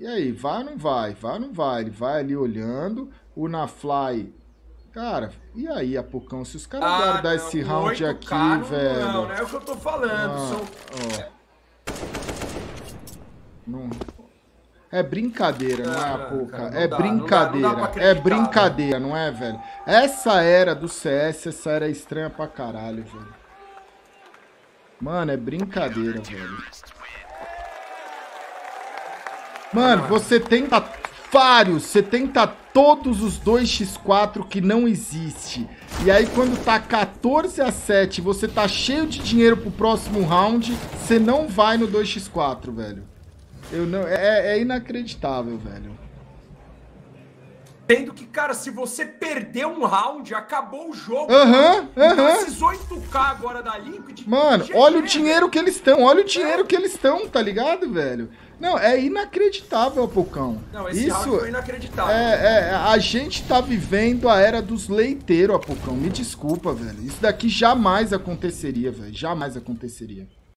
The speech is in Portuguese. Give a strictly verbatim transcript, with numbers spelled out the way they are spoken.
E aí, vai ou não vai? Vai ou não vai? Ele vai ali olhando. O Nafly... Cara, e aí, Apocão? Se os caras Ah, guardar não, esse o round oito K aqui, não, velho... Não, não é o que eu tô falando. Ah, São... ó. Não... É brincadeira, não, não é, Apoca? Cara, é dá, brincadeira. Não dá, não dá é brincadeira, não é, velho? Essa era do C S, essa era estranha pra caralho, velho. Mano, é brincadeira, velho. Mano, você tenta vários, você tenta todos os dois por quatro que não existe. E aí quando tá quatorze a sete, você tá cheio de dinheiro pro próximo round, você não vai no dois por quatro, velho. Eu não, é, é inacreditável, velho. Tendo que, cara, se você perder um round, acabou o jogo. Aham, uhum, aham. Então, esses oito K agora da Liquid... Mano, G G, olha o dinheiro que eles estão, olha o dinheiro é. que eles estão, tá ligado, velho? Não, é inacreditável, Apocão. Não, esse Isso round foi inacreditável. É, é, a gente tá vivendo a era dos leiteiros, Apocão. Me desculpa, velho. Isso daqui jamais aconteceria, velho. Jamais aconteceria.